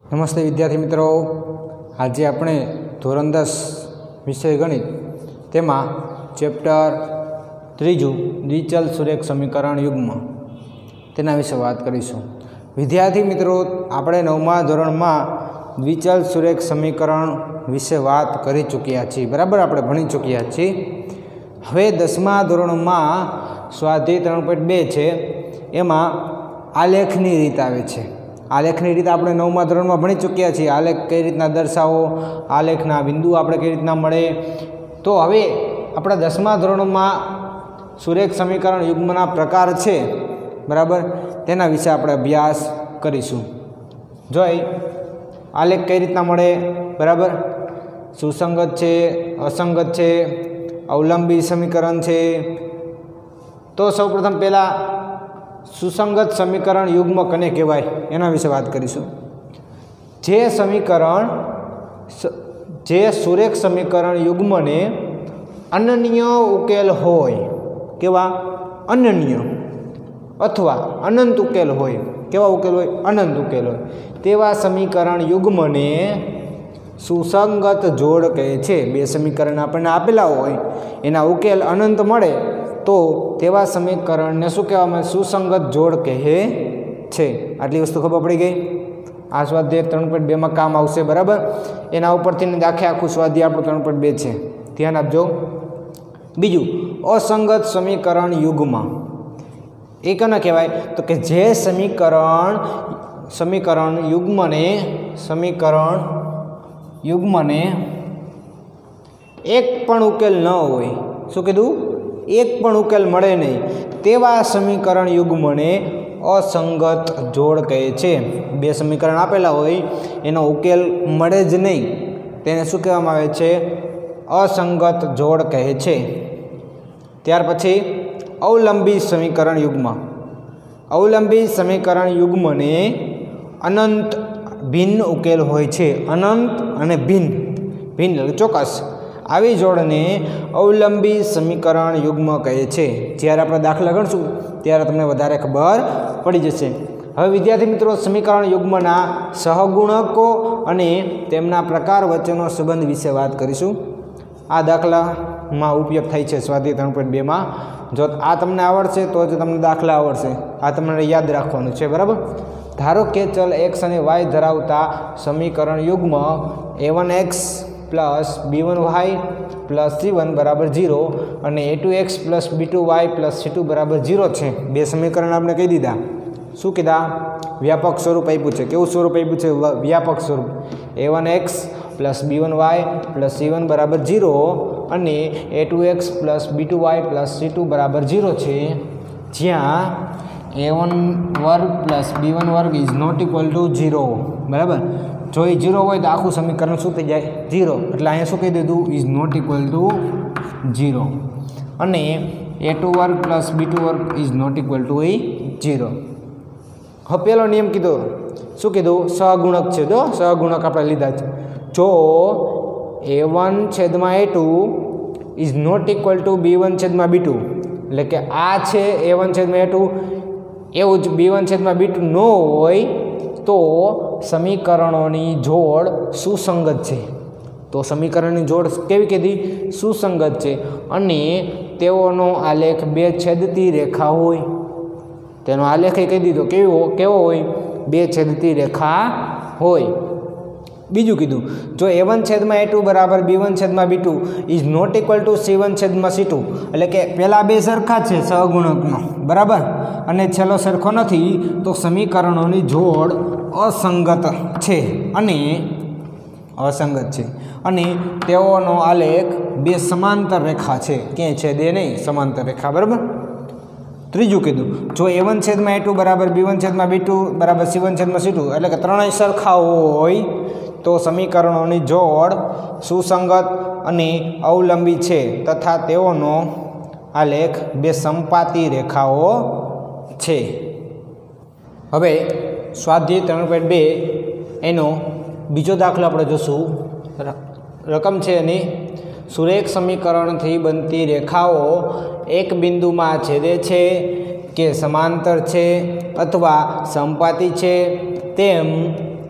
નમસ્તે વિદ્યાર્થી મિત્રો, આજે આપણે ધોરણ 10 વિષય ગણિત તેમાં ચેપ્ટર 3 દ્વિચલ સુરેખ સમીકરણ યુગ્મ તેના વિશે વાત કરીશું। વિદ્યાર્થી મિત્રો, આપણે 9મા ધોરણમાં દ્વિચલ સુરેખ સમીકરણ વિશે વાત કરી ચૂક્યા છીએ, બરાબર? આપણે ભણી ચૂક્યા છીએ। હવે 10મા ધોરણમાં સ્વાધ્યાય 3.2 છે, એમાં આલેખની રીત આવે છે। આલેખની રીત આપણે 9મા ધોરણમાં ભણી ચૂક્યા છીએ। આલેખ કઈ રીતના દર્શાવો, આલેખના બિંદુ આપણે કઈ રીતના મળે, તો હવે આપણા 10મા ધોરણમાં સુરેખ સમીકરણ યુગ્મના પ્રકાર છે, બરાબર? તેના વિશે આપણે અભ્યાસ કરીશું। જોઈ આલેખ કઈ રીતના મળે, બરાબર? સુસંગત છે, અસંગત છે, અવલંબી સમીકરણ છે। તો સૌપ્રથમ પહેલાં સુસંગત સમીકરણ યુગ્મ કને કહેવાય એના વિશે વાત કરીશું। જે સુરેખ સમીકરણ યુગ્મને અનન્ય ઉકેલ હોય, કેવા? અનન્ય અથવા અનંત ઉકેલ હોય। કેવા ઉકેલ હોય? અનંત ઉકેલ હોય। તેવા સમીકરણ યુગ્મને સુસંગત જોડ કહે છે। બે સમીકરણ આપણને આપેલા હોય, એના ઉકેલ અનંત મળે તો તેવા સમીકરણને શું કહેવામાં? સુસંગત જોડ કહે છે। આટલી વસ્તુ ખબર પડી ગઈ? આ સ્વાધ્યાય 3.2માં કામ આવશે, બરાબર? એના ઉપરથી આખું સ્વાધ્યાય આપણું 3.2 છે, ધ્યાન આપજો। બીજું, અસંગત સમીકરણ યુગ્મ એ કોને કહેવાય? તો કે જે સમીકરણ યુગ્મને એક પણ ઉકેલ ન હોય। શું કીધું? એક પણ ઉકેલ મળે નહીં તેવા સમીકરણ યુગ્મને અસંગત જોડ કહે છે। બે સમીકરણ આપેલા હોય, એનો ઉકેલ મળે જ નહીં, તેને શું કહેવામાં આવે છે? અસંગત જોડ કહે છે। ત્યાર પછી અવલંબી સમીકરણ યુગ્મ। અવલંબી સમીકરણ યુગ્મને અનંત ભિન્ન ઉકેલ હોય છે। અનંત અને ભિન્ન એટલે ચોક્કસ, આવી જોડને અવલંબી સમીકરણ યુગ્મ કહે છે। જ્યારે આપણે દાખલા ગણશું ત્યારે તમને વધારે ખબર પડી જશે। હવે વિદ્યાર્થી મિત્રો, સમીકરણ યુગ્મના સહગુણકો અને તેમના પ્રકાર વચ્ચેનો સંબંધ વિશે વાત કરીશું। આ દાખલામાં ઉપયોગ થાય છે સ્વાધ્યાય 3.2માં। જો આ તમને આવડશે તો જ તમને દાખલા આવડશે, આ તમારે યાદ રાખવાનું છે, બરાબર? ધારો કે ચલ x અને y ધરાવતા સમીકરણ યુગ્મ a1x plus b1y plus c1 બરાબર 0 અને a2x plus b2y plus c2 બરાબર 0 છે। બે સમીકરણ આપણે કહી દીધા। શું કીધા? વ્યાપક સ્વરૂપ આપ્યું છે। કેવું સ્વરૂપ આપ્યું છે? વ્યાપક સ્વરૂપ। a1x plus b1y plus c1 બરાબર 0 અને a2x plus b2y plus c2 બરાબર 0 છે, જ્યાં a1 વર્ગ પ્લસ b1 વર્ગ ઇઝ નોટ ઇક્વલ ટુ 0, બરાબર? જો એ 0 હોય તો આખું સમીકરણ શું થઈ જાય? 0। એટલે અહીંયા શું કહી દીધું? ઇઝ નોટ ઇક્વલ ટુ 0 અને a2 વર્ગ પ્લસ b2 વર્ગ ઇઝ નોટ ઇક્વલ ટુ 0। હવે પહેલો નિયમ કીધો, શું કીધું? સહગુણક છે। જો સહગુણક આપણે લીધા છે। જો a1/a2 is not equal to b1/b2, એટલે કે આ છે a1/a2, એવું જ b1/b2 ન હોય તો સમીકરણોની જોડ સુસંગત છે। તો સમીકરણની જોડ કેવી કીધી? સુસંગત છે। અને તેઓનો આલેખ બે છેદતી રેખા હોય। તેનો આલેખ કહી દીધો કેવો હોય? બે છેદતી રેખા હોય। બીજું કીધું, જો a1/a2 બરાબર b1/b2 is not equal to c1/c2, એટલે કે પહેલાં બે સરખા છે સહગુણકનો, બરાબર, અને છેલ્લો સરખો નથી, તો સમીકરણોની જોડ અસંગત છે અને તેઓનો આલેખ બે સમાંતર રેખા છે। ક્યાંય છેદે નહીં, સમાંતર રેખા, બરાબર? ત્રીજું કીધું, જો a1/a2 બરાબર b1/b2 બરાબર c1/c2, એટલે કે ત્રણેય સરખા હોય તો સમીકરણોની જોડ સુસંગત અને અવલંબી છે તથા તેઓનો આલેખ બે સમપાતી રેખાઓ છે। હવે સ્વાધ્યાય 3.2 એનો બીજો દાખલો આપણે જોશું। રકમ છે એની, સુરેખ સમીકરણથી બનતી રેખાઓ એક બિંદુમાં છેદે છે કે સમાંતર છે અથવા સમપાતી છે તેમ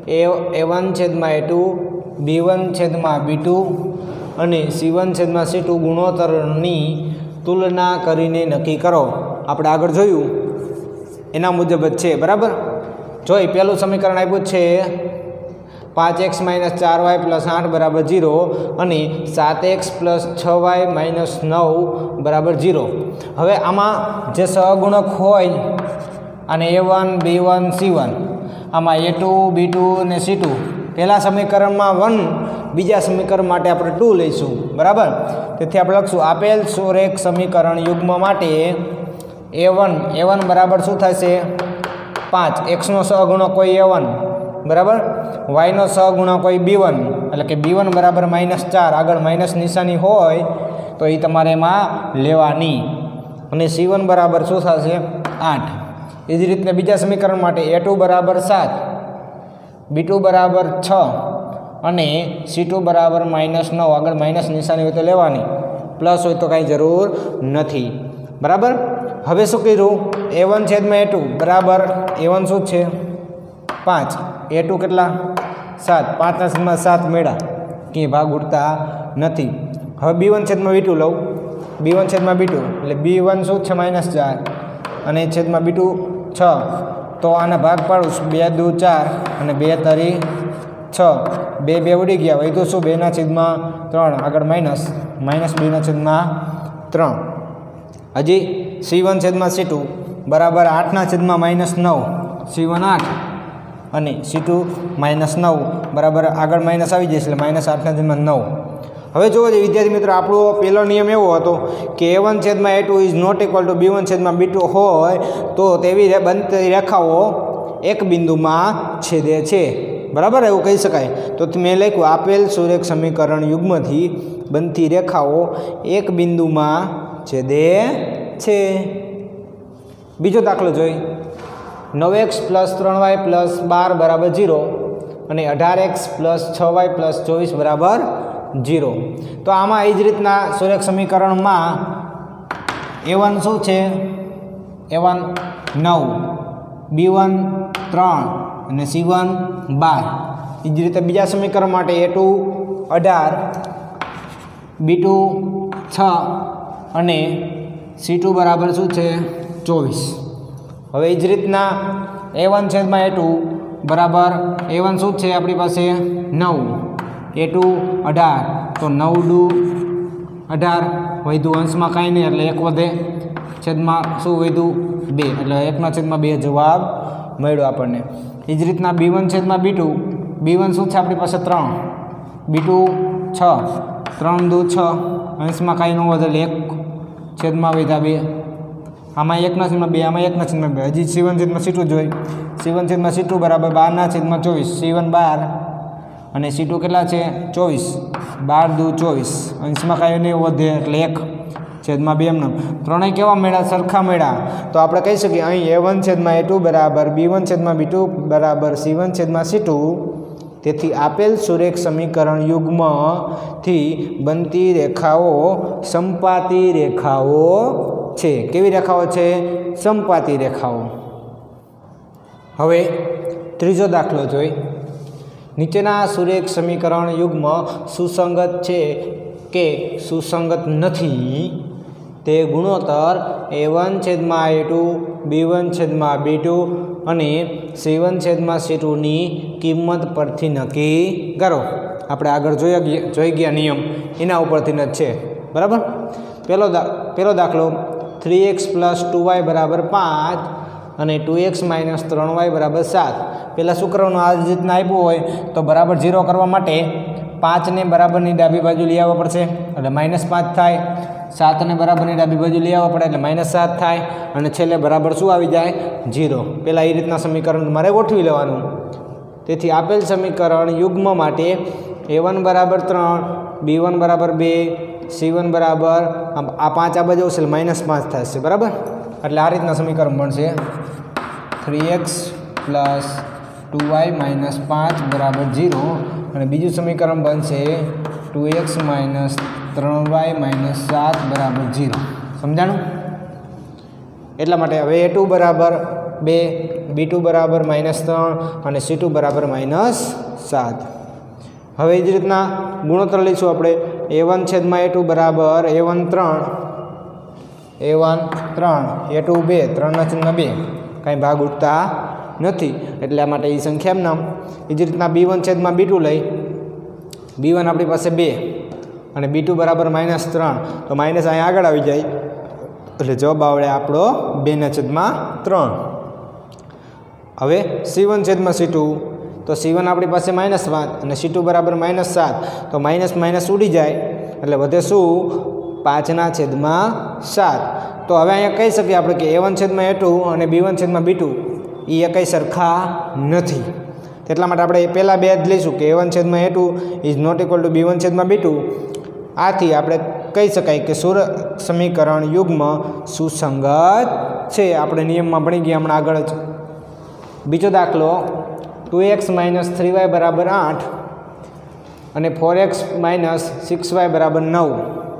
A1 છેદમાં A2 B1 છેદમાં B2 અને C1 છેદમાં C2 ગુણોત્તરની તુલના કરીને નક્કી કરો. આપણે આગળ જોયું એના મુજબ જ છે. બરાબર. જોઈ પહેલું સમીકરણ આપ્યું છે 5x - 4y + 8 બરાબર 0 અને 7x + 6y - 9 બરાબર 0. હવે આમાં જે સહગુણક હોય અને A1 B1 C1 આમાં A2 B2 અને C2 પહેલા સમીકરણમાં 1 બીજા સમીકરણ માટે આપણે 2 લઈશું. બરાબર. તેથી આપણે લખશું આપેલ સુરેખ સમીકરણ યુગ્મ માટે A1 બરાબર શું થશે 5. x નો સહગુણક કોઈ A1 બરાબર, y નો સહગુણક કોઈ B1 એટલે કે B1 બરાબર -4. આગળ માઇનસ નિશાની હોય તો એ તમારે એમાં લેવાની. અને C1 બરાબર શું થશે 8. એ જ રીતના બીજા સમીકરણ માટે A2 બરાબર 7, B2 બરાબર 6 અને C2 બરાબર -9. આગળ માઇનસ નિશાની હોય તો લેવાની, પ્લસ હોય તો કાંઈ જરૂર નથી. બરાબર. હવે શું કર્યું A1 છેદમાં A2 બરાબર A1 શું છે 5, A2 કેટલા 7, 5 ના 7 મેળા કે ભાગ ઉડતા નથી. હવે B1 છેદમાં B2 લઉં, B1 છેદમાં B2 એટલે B1 શું છે -4 અને છેદમાં B2 6. તો આના ભાગ પાડું 2 દુ 4 અને 2 તરી 6. 2 2 ઉડી ગયા, વધુ શું 2/3. આગળ માઇનસ 2/3. હજી C1 છેદમાં C2 બરાબર 8/-9. C1 8 અને C2 -9 બરાબર આગળ માઇનસ આવી જશે એટલે -8/9. હવે જુઓ વિદ્યાર્થી મિત્રો, આપણો પહેલો નિયમ એવો હતો કે A1 છેદમાં A2 is not equal to B1 છેદમાં B2 હોય તો તેવી બનતી રેખાઓ એક બિંદુમાં છેદે છે. બરાબર, એવું કહી શકાય. તો મેં લખ્યું આપેલ સુરેખ સમીકરણ યુગ્મથી બનતી રેખાઓ એક બિંદુમાં છેદે છે. બીજો દાખલો જોઈ 9x + 3y + 12 બરાબર 0 અને 18x + 6y + 24 બરાબર 0. તો આમાં એ જ રીતના સુરેખ સમીકરણમાં A1 શું છે A1 9, B1 3 અને C1 12. એ જ રીતે બીજા સમીકરણ માટે A2 18, B2 6 અને C2 બરાબર શું છે 24. હવે એ જ રીતના A1 છેદમાં A2 બરાબર A1 શું છે આપણી પાસે 9, A2 18. તો 9 દુ 18, વધુ અંશમાં કાંઈ નહીં એટલે 1 વધે, છેદમાં શું વધ્યું 2 એટલે 1/2 જવાબ મળ્યો આપણને. એ જ રીતના B1 છેદમાં B2, B1 શું છે આપણી પાસે 3, B2 6, 3 દુ 6, અંશમાં કાંઈ ન વધે એટલે 1 છેદમાં વધ્યા 2. આમાં 1/2, આમાં 1/2. હજી C1 છેદમાં C2 જોઈ. C1 છેદમાં C2 બરાબર 12/24. C1 12 અને C2 કેટલા છે 24. 12 દુ 24, અંશમાં કાંઈ નહીં વધે એટલે 1 છેદમાં 2 એમનો. ત્રણેય કેવા મળ્યા સરખા મળ્યા. તો આપણે કહી શકીએ અહીં A1 છેદમાં A2 બરાબર B1 છેદમાં B2 બરાબર C1 છેદમાં C2. તેથી આપેલ સુરેખ સમીકરણ યુગ્મથી બનતી રેખાઓ સમપાતી રેખાઓ છે. કેવી રેખાઓ છે સમપાતી રેખાઓ. હવે ત્રીજો દાખલો જોઈ. નીચેના સુરેખ સમીકરણ યુગ્મ સુસંગત છે કે સુસંગત નથી તે ગુણોત્તર A1 છેદમાં A2 B1 છેદમાં B2 અને C1 છેદમાં C2ની કિંમત પરથી નક્કી કરો. આપણે આગળ જોઈ ગયા નિયમ એના ઉપરથી જ છે. બરાબર. પહેલો દાખલો 3x + 2y બરાબર 5 અને 2x - 3y બરાબર 7. પહેલાં શું કરવાનું, આ રીતના આપ્યું હોય તો બરાબર 0 કરવા માટે 5ને બરાબરની ડાબી બાજુ લઈ આવવા પડશે એટલે -5 થાય. 7ને બરાબરની ડાબી બાજુ લઈ આવવા પડે એટલે -7 થાય. અને છેલ્લે બરાબર શું આવી જાય 0. પહેલાં એ રીતના સમીકરણ તમારે ગોઠવી લેવાનું. તેથી આપેલ સમીકરણ યુગ્મ માટે A1 બરાબર 3, B1 બરાબર 2, C1 બરાબર આ 5 આ બાજુ આવશે એટલે -5 થશે. બરાબર. એટલે આ રીતના સમીકરણ બનશે 3x + 2y - 5 બરાબર 0 અને બીજું સમીકરણ બનશે 2x - 3y - 7 બરાબર 0. સમજાણું? એટલા માટે હવે A2 બરાબર 2, B2 બરાબર -3 અને C2 બરાબર -7. હવે એ જ રીતના ગુણોત્તર લઈશું આપણે. A1/A2 બરાબર A1 3, A2 2, 3/2. કાંઈ ભાગ ઉઠતા નથી એટલા માટે એ સંખ્યા નામ. એ જ રીતના B1/B2 લઈ. B1 આપણી પાસે 2 અને B2 બરાબર -3, તો માઇનસ અહીંયા આગળ આવી જાય એટલે જવાબ આવડે આપણો 2/3. હવે C1/C2, તો C1 આપણી પાસે -5 અને C2 બરાબર -7, તો માઇનસ માઇનસ ઉડી જાય એટલે વધે શું? 5/7. તો હવે અહીંયા કહી શકીએ આપણે કે A1/A2 અને B1/B2 એ કંઈ સરખા નથી. એટલા માટે આપણે પહેલાં બે જ લઈશું કે A1/A2 is not equal to B1/B2. આથી આપણે કહી શકાય કે સમીકરણ યુગ્મ સુસંગત છે. આપણે નિયમમાં ભણી ગયા હમણાં આગળ જ. બીજો દાખલો 2x - 3y બરાબર 8 અને 4x - 6y બરાબર 9.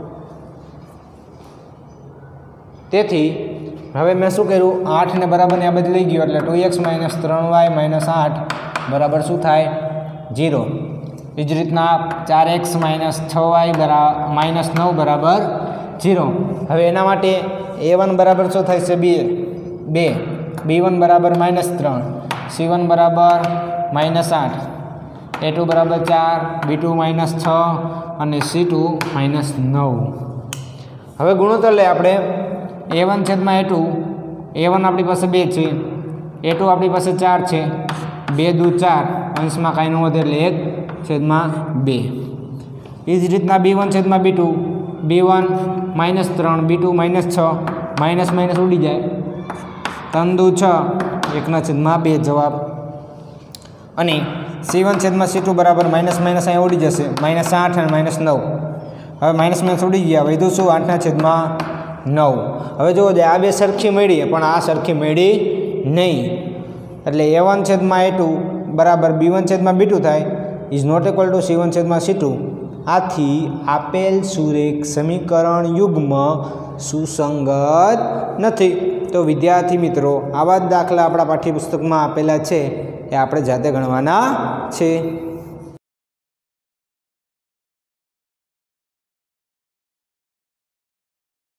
તેથી હવે મેં શું કર્યું? 8 ને બરાબરને આ બધી લઈ ગયો એટલે 2x - 3y - 8 બરાબર શું થાય? 0. એ જ રીતના 4x - 6y -9 બરાબર 0. હવે એના માટે A1 બરાબર શું થાય છે? 2, B1 બરાબર -3, C1 બરાબર -8, A2 બરાબર 4, B2 -6 અને C2 -9. હવે ગુણોત્તર લે આપણે. A1/A2, A1 આપણી પાસે 2 છે, A2 આપણી પાસે 4 છે, 2 દુ 4, અંશમાં કાંઈ ન વધે એટલે 1/2. એ જ રીતના B1/B2, B1 -3, B2 -6, minus minus ઉડી જાય, 3 દુ 6, 1/2 જવાબ. અને C1/C2 બરાબર માઇનસ માઇનસ અહીંયા ઉડી જશે, -8 અને -9. હવે માઇનસ માઇનસ ઉડી ગયા, વધ્યું શું? 8/9. હવે જુઓ આ બે સરખી મળી પણ આ સરખી મળી નહીં એટલે A1/A2 બરાબર B1/B2 થાય is not equal to C1/C2. આથી આપેલ સુરેખ સમીકરણ યુગ્મ સુસંગત નથી. તો વિદ્યાર્થી મિત્રો આવા જ દાખલા આપણા પાઠ્યપુસ્તકમાં આપેલા છે એ આપણે જાતે ગણવાના છે.